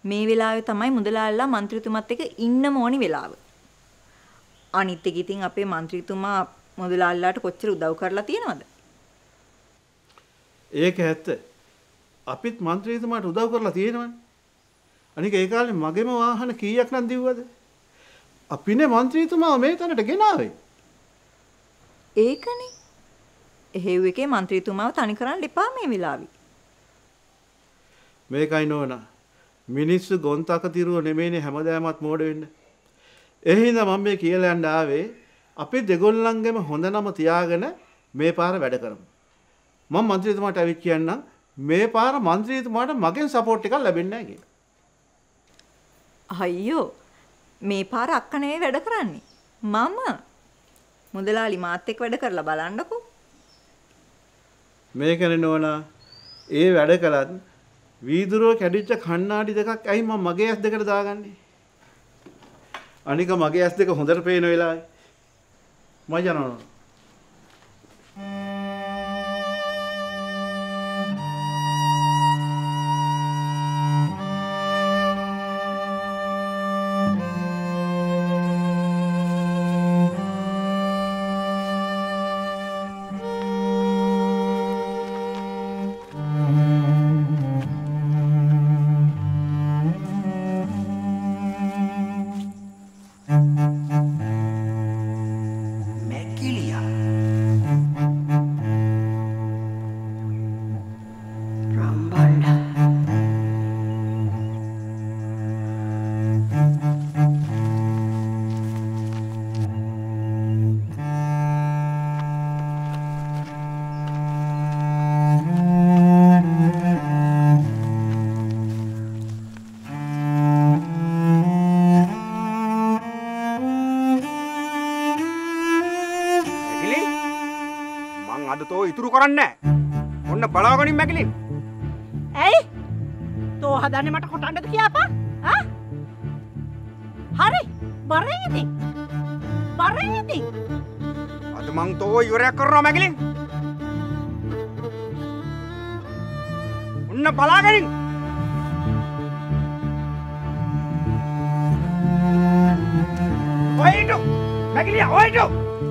මේ වෙලාවේ තමයි මුදලාලිලා മന്ത്രിතුමත් එක්ක ඉන්නම ඕනි වෙලාව. අනිත් එක ඉතින් අපේ മന്ത്രിතුමා මුදලාලිලාට කොච්චර උදව් කරලා තියෙනවද? ඒක ඇත්ත. අපිත් മന്ത്രിතුමාට උදව් කරලා තියෙනවනේ. අනික ඒ කාලේ මගේම වාහන කීයක් නම් දිව්වද? අපිනේ മന്ത്രിතුමාව මේ තැනට ගෙනාවේ. ඒකනේ. එහෙව් එකේ മന്ത്രിතුමාව තනි කරන්න එපා මේ වෙලාවේ. මේකයි නෝනා. මිනිස්සු ගොන්තක තිරුව නෙමෙයිනේ හැමදාමත් මෝඩ වෙන්න. ඒ හින්දා මම මේ කියලා යන්න ආවේ අපි දෙගොල්ලන්ගෙම හොඳ නම තියාගෙන මේ පාර වැඩ කරමු. මම മന്ത്രിතුමාට ඇවිත් කියන්නම් මේ පාර മന്ത്രിතුමාට මගෙන් සපෝට් එකක් ලැබෙන්නේ නැහැ කියලා. අයියෝ මේ පාර අක්ක නෙවෙයි වැඩ කරන්නේ. මම මුදලාලි මාත් එක්ක වැඩ කරලා බලන්නකෝ. මේකනේ නෝනා. ඒ වැඩ කළත් වීදුරුව කැඩිච්ච කණ්ණාඩි දෙකක් ඇයි මම මගේ ඇස් දෙකට දාගන්නේ? අනික මගේ ඇස් දෙක හොඳට පේන වෙලාවේ මම යනවා. ඔන්න බලාගනින් මැකිලින්. ඇයි? තෝ හදන්නේ මට කොටන්නද කියාපා? ආ? හරි. බරේ ඉතින්. අද මං තෝ ඉවරයක් කරනවා මැකිලින්. ඔන්න බලාගනින්. ඔයිටු. මැකිලියා ඔයිටු.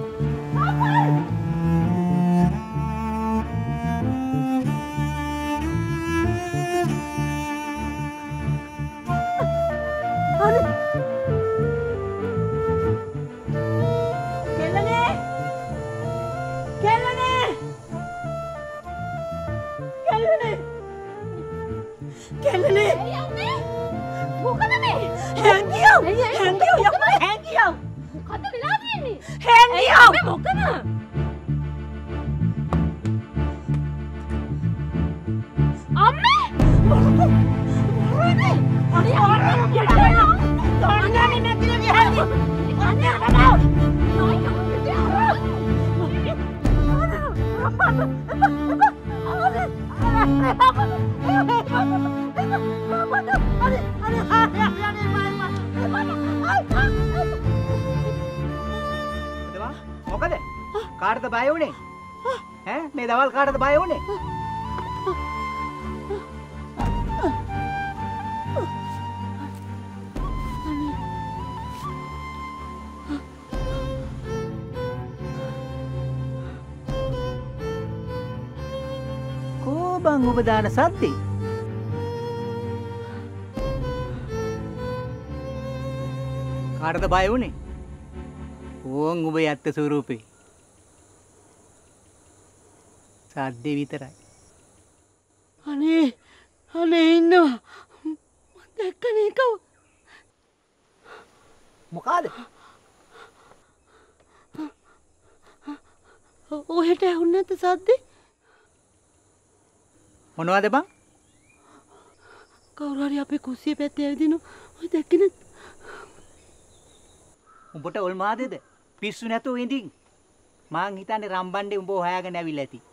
මොකද? කාටද බය වුනේ? ඈ මේ දවල් කාටද බය වුනේ? කොබන් ඔබ දාන සද්දේ? කාටද බය වුනේ? ඕන් ඔබ යත්ත ස්වරූපේ. සද්දේ විතරයි. අනේ ඉන්නවා. මම දැක්කනේ කව. මොකාද? ඔහෙට ඇහුන්නේ නැද්ද සද්දේ? මොනවද බං? කවුරු හරි අපේ කුස්සිය පැත්තේ ඇවිදිනු. ඔය දැක්කේ නැද්ද? උඹට ඔල්මාදේද? පිස්සු නැතුව ඉඳින්. මං හිතන්නේ රම්බණ්ඩේ උඹ හොයාගෙන ඇවිල්ලා ඇති.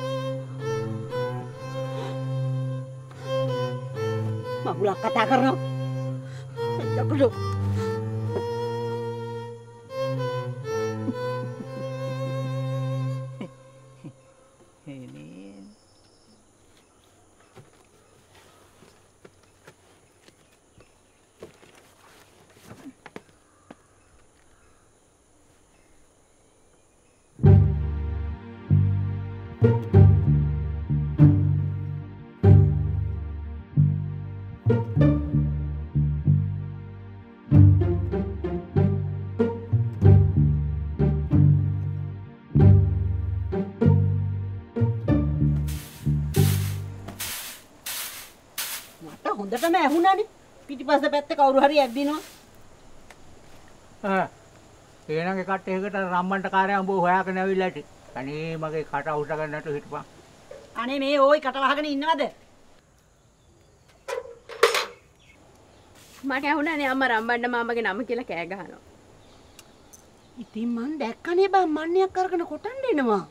මගුලක් කතා කරනවා. යකඩෝ. හොඳටම ඇහුණානේ. පිටිපස්ස පැත්තේ කවුරු හරි ඇද්දිනවා. එහෙනම් ඒ කට්ටියකට රම්මන්ට කාර්යය උඹ හොයාගෙන ඇවිල්ලා ඇති. අනේ මගේ කට අවුස්සගෙන නැතු හිටපන්. අනේ මේ ඕයි කට වහගෙන ඉන්නවද? මට ඇහුණානේ අම්මා රම්බණ්ඩ මාමගේ නම කියලා කෑ ගහනවා. ඉතින් මං දැක්කනේ බං මන්නයක් අරගෙන කොටන්න එනවා.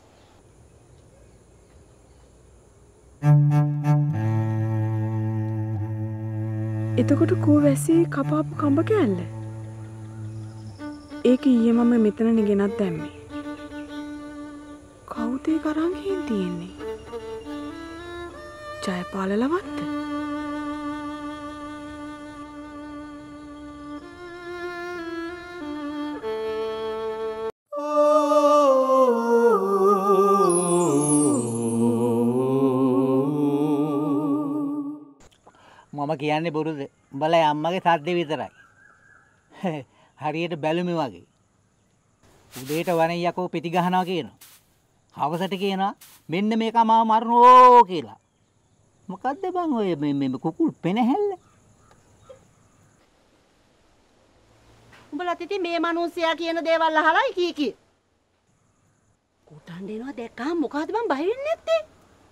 එතකොට කෝ වැසී කපාපු කඹ කෑල්ල? ඒක ඊයේ මම මෙතනනේ ගෙනත් දැම්මේ. කවුද ඒක අරන් ගිහින් තියෙන්නේ? ජයපාල ලවත්ත? මම කියන්නේ බොරුද? උඹලා අම්මගේ සද්දේ විතරයි. හරියට බැලුමේ වගේ. උදේට වණියකෝ පිටි ගහනවා කියනවා. හවසට කියනවා මෙන්න මේක මාව මරනෝ කියලා. මොකද්ද බං ඔය මේ කුකුල් පෙනහැල්ල? උඹලත් ඉතින් මේ මිනිස්සයා කියන දේවල් අහලායි කීකී. කොටන්න එනවා දැක්කම මොකද බං බය වෙන්නේ නැත්තේ?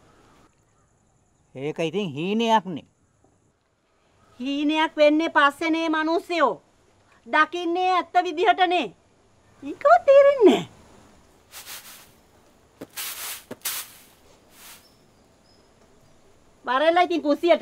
ඒක ඉතින් හීනයක්නේ. හීනයක් වෙන්නේ පස්සේනේ මිනිස්සයෝ. දකින්නේ ඇත්ත විදිහටනේ. ඊකව තේරෙන්නේ නැහැ. බරෙල්ලා ඉතින් කුස්සියට.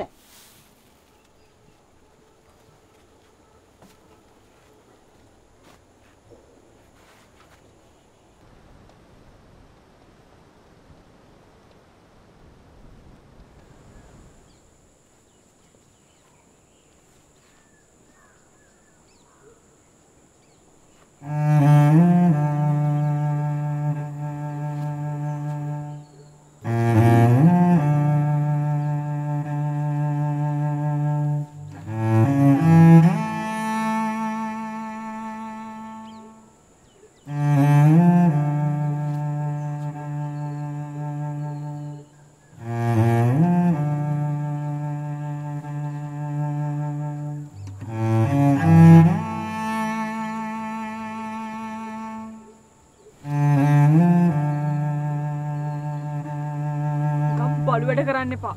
බඩු වැඩ කරන්න එපා.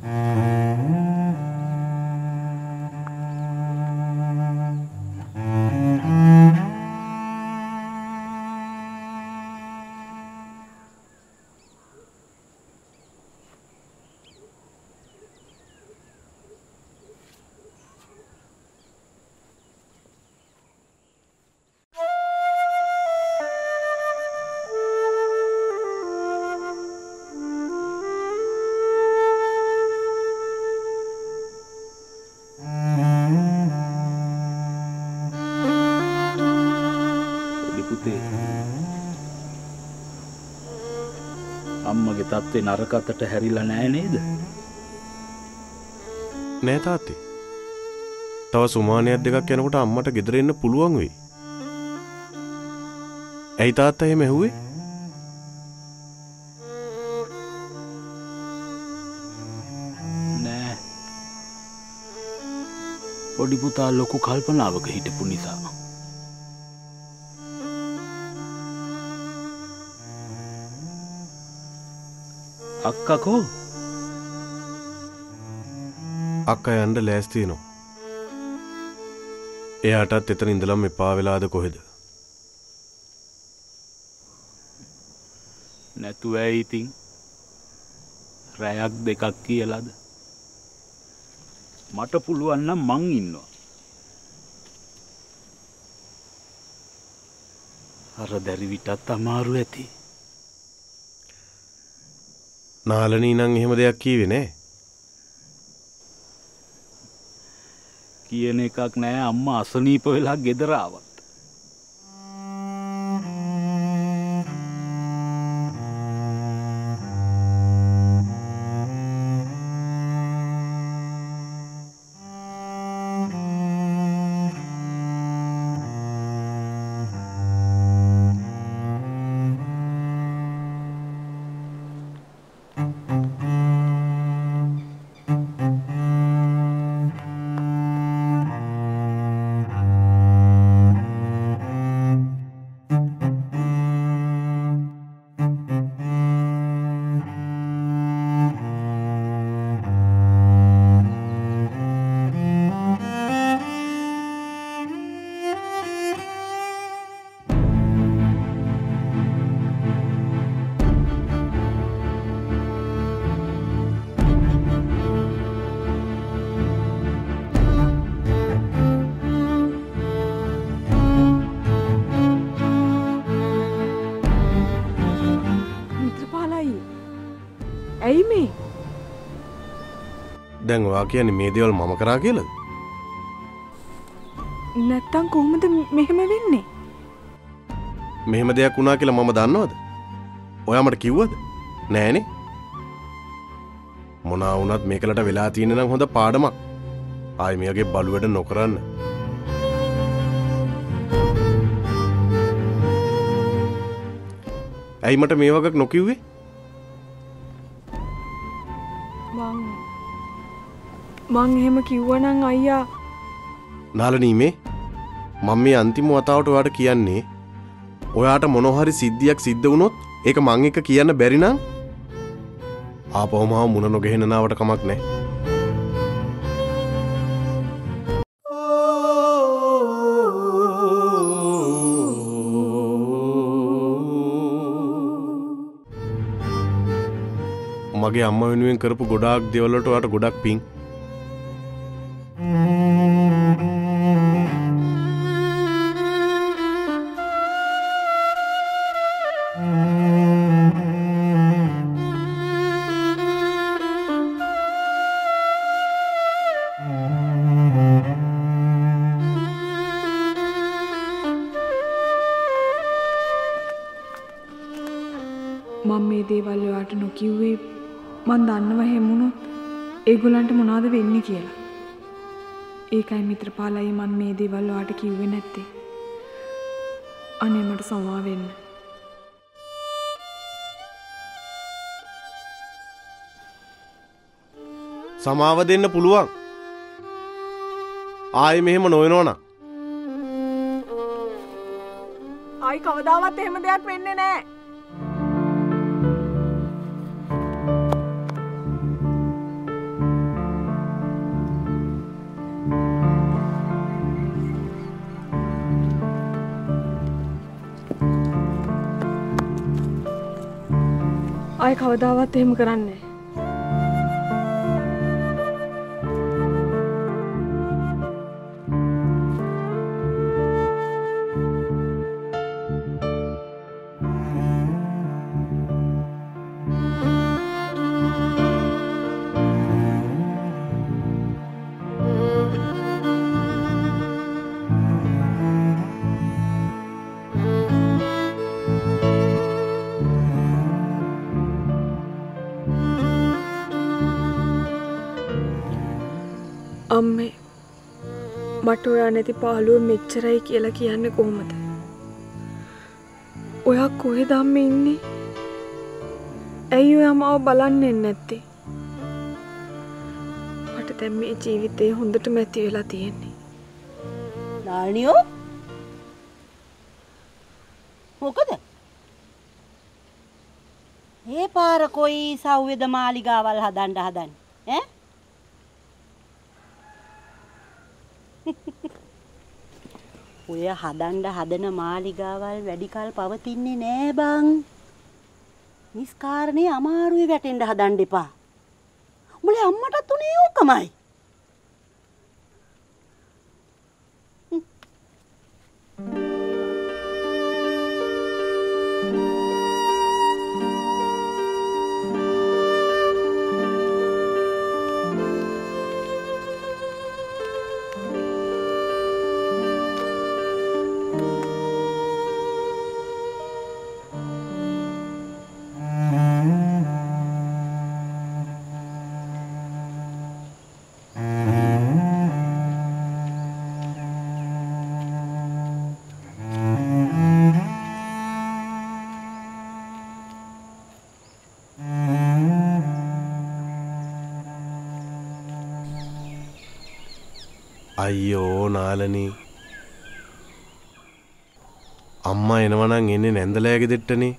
අම්මගේ තත්ත්වේ නරකතට හැරිලා නෑ නේද? නෑ තාත්තේ. තව සුමානයක් දෙකක් යනකොට අම්මට ගෙදර එන්න පුළුවන් වෙයි. ඇයි තාත්තා එහෙම ඇහුවේ? නෑ. පොඩි පුතා ලොකු කල්පනාවක හිටපු නිසා. අක්කකෝ අක්කා යන්න ලෑස්ති වෙනවා. එයාටත් එතන ඉඳලම එපා වෙලාද කොහෙද? නැතුව ඇයි ඉතින් රැයක් දෙකක් කියලාද? මට පුළුවන් නම් මං ඉන්නවා. අර දැරිවිටත් අමාරු ඇති. නාලනී නම් එහෙම දෙයක් කීවේ නෑ. කියන එකක් නෑ අම්මා අසනීප වෙලා ගෙදර ආවත්. ඇයි මේ? දැන් ඔයා කියන්නේ මේ දේවල් මම කරා කියලාද? නැත්තම් කොහොමද මෙහෙම වෙන්නේ? මෙහෙම දෙයක් වුණා කියලා මම දන්නවද? ඔයා මට කිව්වද? නෑනේ. මොනවා වුණත් මේකලට වෙලා තියෙන නම් හොඳ පාඩමක්. ආයි මේගේ බලුවැඩ නොකරන්න. ඇයි මට මේ වගේක් නොකිව්වේ? මං එහෙම කිව්වනම් අයියා නාලනී මේ මම මේ අන්තිම වතාවට ඔයාට කියන්නේ ඔයාට මොනවා හරි සිද්ධියක් සිද්ධ වුණොත් ඒක මං එක කියන්න බැරි නම් ආපහුම මුණ නොගෙහෙන නාවට කමක් නැහැ. මගේ අම්මා වෙනුවෙන් කරපු ගොඩාක් දේවල් වලට ඔයාට ගොඩක් පිං. මම මේ දේවල් ඔයාට නොකිව්වේ මන් දන්නවා හැමුණොත් ඒගොල්ලන්ට මොනවද වෙන්නේ කියලා. ඒකයි මිත්‍රපාලයි මම මේ දේවල් ඔයාට කිව්වේ නැත්තේ. අනේ මට සමා වෙන්න. සමාව දෙන්න පුළුවන්. ආයේ මෙහෙම නොවෙනවනම්. ආයි කවදාවත් එහෙම දෙයක් වෙන්නේ නැහැ. ආයි කවදාවත් එහෙම කරන්නේ නැහැ. අම්මේ මට ඔයා නැති පාළුව මෙච්චරයි කියලා කියන්නේ කොහොමද? ඔයා කොහෙද අම්මේ ඉන්නේ? ඇයි ඔයා මාව බලන්නේ නැත්තේ? මට දැන් මේ ජීවිතේ හොඳටම ඇති වෙලා තියෙන්නේ. නානියෝ මොකද? මේ පාර කොයි සෞවේද මාලිගාවල් හදන්න ඈ? ඔය හදන මාලිගාවල් වැඩි කල් පවතින්නේ නෑ බං. නිස්කාරණේ අමාරුවේ වැටෙන්න හදන්න එපා. උඹලේ අම්මටත් උනේ ඕකමයි. අයියෝ නාලනී අම්මා එනවනම් එන්නේ නැන්දලෑගේ දෙට්ටනේ.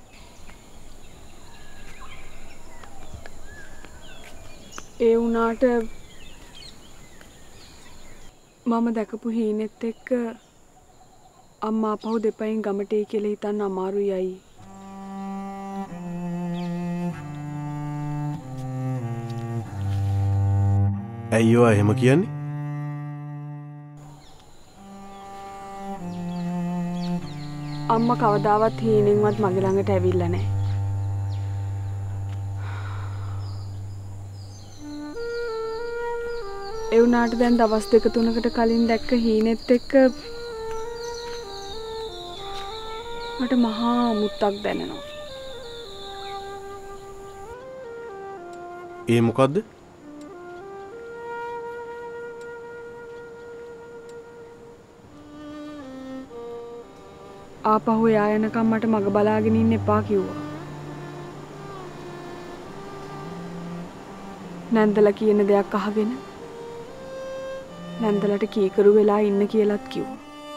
ඒ වුණාට මම දැකපු හීනෙත් එක්ක අම්මා පහු දෙපයින් ගමට එයි කියලා හිතන්න අමාරුයි අයි. ඇයියෝ එහෙම කියන්නේ? අම්මා කවදාවත් හීනෙන්වත් මගේ ළඟට ඇවිල්ලා නැහැ. ඒ වුණාට දැන් දවස් 2-3කට කලින් දැක්ක හීනෙත් එක්ක මට මහා මුත්තක් දැනෙනවා. ඒ මොකද්ද? ආපහු එයා යනකම් මට මග බලාගෙන ඉන්න එපා කිව්වා. නැන්දලා කියන දෙයක් අහගෙන නැන්දලට කීකරු වෙලා ඉන්න කියලාත් කිව්වා.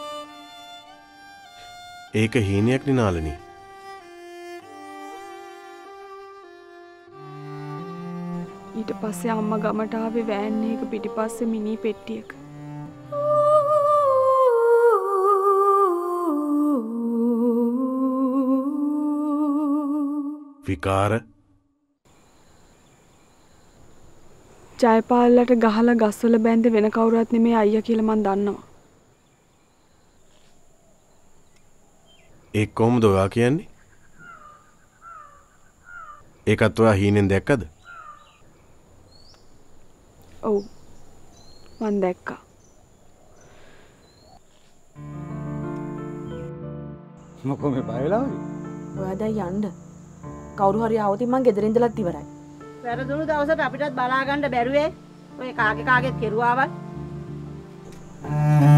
ඒක හීනයක් නේ නාලනී. ඊට පස්සේ අම්මා ගමට ආවේ වෑන් එක පිටිපස්සේ මිනි පෙට්ටියක. විකාර ජයපාලට ගහලා ගස්වල බැඳ වෙන කවුරුත් නෙමෙයි අයියා කියලා මන් දන්නවා. ඒ කොහොමද ඔයා කියන්නේ? ඒකත් ඔයා හීනෙන් දැක්කද? ඔව් මන් දැක්කා. මොකෝ මේ බය වෙලා වගේ? ඔයා දැන් යන්න. කවුරු හරි ආවොත් මං ගෙදර ඉඳලත් ඉවරයි. වැරදුණු දවසට අපිටත් බලා ගන්න බැරුවේ. ඔය කාගේ කෙරුවාවත්.